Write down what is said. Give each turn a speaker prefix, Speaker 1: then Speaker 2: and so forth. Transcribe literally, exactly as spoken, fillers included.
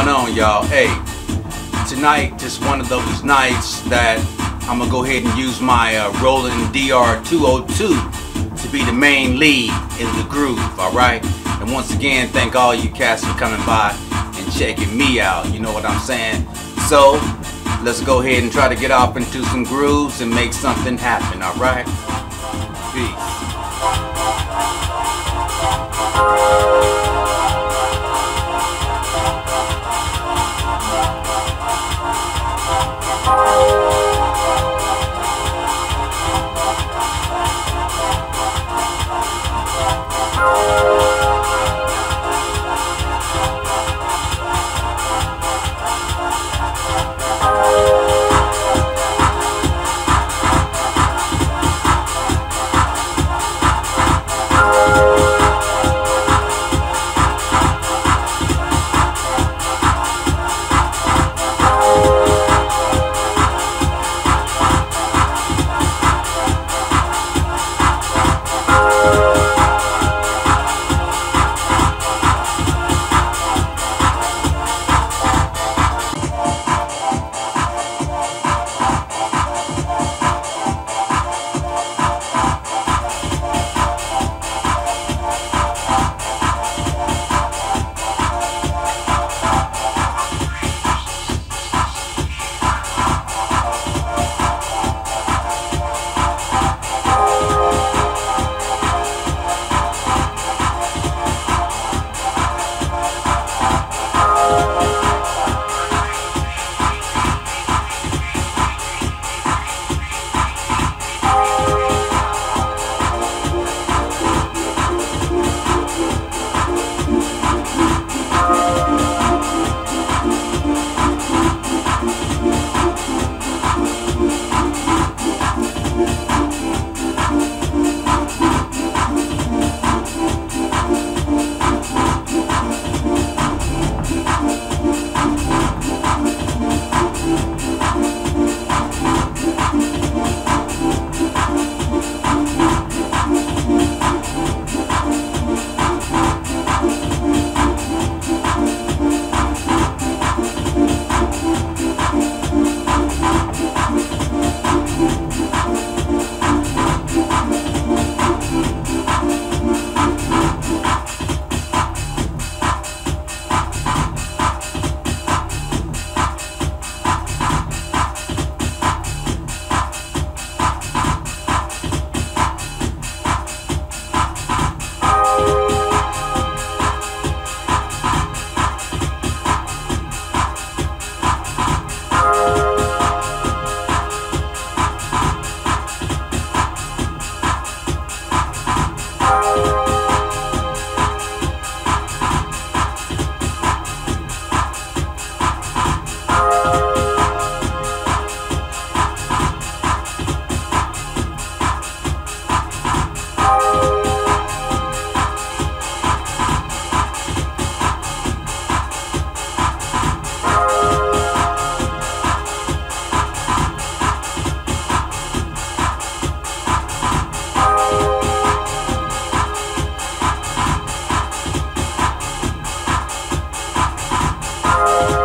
Speaker 1: going on, y'all? Hey, tonight just one of those nights that I'm gonna go ahead and use my uh, Roland D R two oh two to be the main lead in the groove, alright? And once again, thank all you cats for coming by and checking me out, you know what I'm saying? So, let's go ahead and try to get off into some grooves and make something happen, alright? Peace.
Speaker 2: Bye.